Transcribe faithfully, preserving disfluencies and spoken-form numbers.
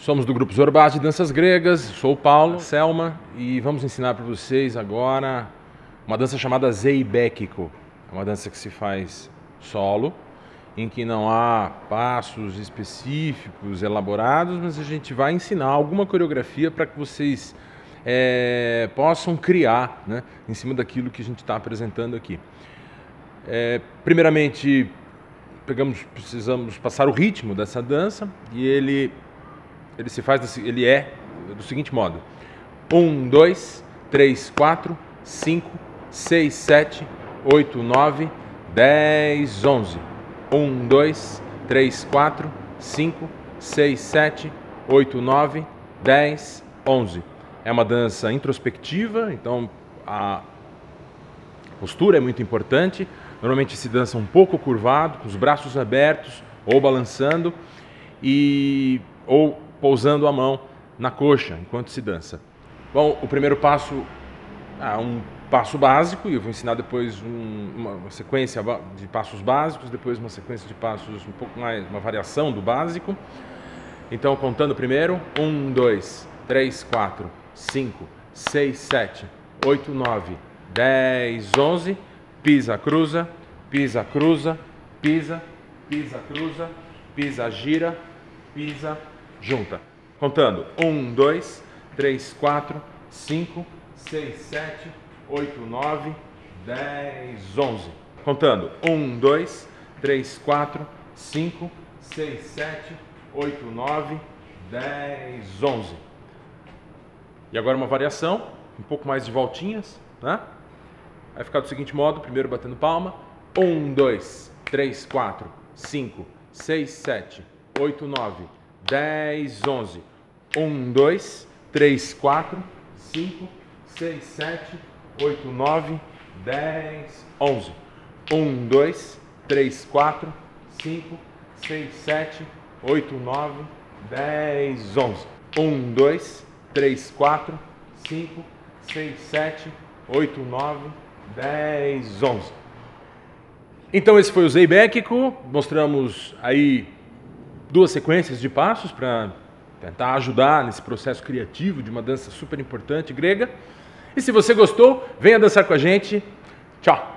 Somos do grupo Zorbás de Danças Gregas, sou o Paulo, Selma, e vamos ensinar para vocês agora uma dança chamada Zeibekiko. É uma dança que se faz solo, em que não há passos específicos, elaborados, mas a gente vai ensinar alguma coreografia para que vocês é, possam criar, né, em cima daquilo que a gente está apresentando aqui. É, primeiramente, pegamos, precisamos passar o ritmo dessa dança e ele... Ele se faz, desse, ele é do seguinte modo: um, dois, três, quatro, cinco, seis, sete, oito, nove, dez, onze. um, dois, três, quatro, cinco, seis, sete, oito, nove, dez, onze. É uma dança introspectiva, então a postura é muito importante. Normalmente se dança um pouco curvado, com os braços abertos ou balançando, e ou pousando a mão na coxa enquanto se dança. Bom, o primeiro passo é um passo básico, e eu vou ensinar depois um, uma sequência de passos básicos, depois uma sequência de passos um pouco mais, uma variação do básico. Então, contando primeiro: um, dois, três, quatro, cinco, seis, sete, oito, nove, dez, onze. Pisa, cruza, pisa, cruza, pisa, pisa, cruza, pisa, gira, pisa, junta. Contando: um, dois, três, quatro, cinco, seis, sete, oito, nove, dez, onze. Contando: um, dois, três, quatro, cinco, seis, sete, oito, nove, dez, onze. E agora uma variação, um pouco mais de voltinhas, né? Vai ficar do seguinte modo: primeiro batendo palma: um, dois, três, quatro, cinco, seis, sete, oito, nove, dez, onze. um, dois, três, quatro, cinco, seis, sete, oito, nove, dez, onze. um, dois, três, quatro, cinco, seis, sete, oito, nove, dez, onze. um, dois, três, quatro, cinco, seis, sete, oito, nove, dez, onze. Então esse foi o Zeibekiko. Mostramos aí duas sequências de passos para tentar ajudar nesse processo criativo de uma dança super importante grega. E se você gostou, venha dançar com a gente. Tchau!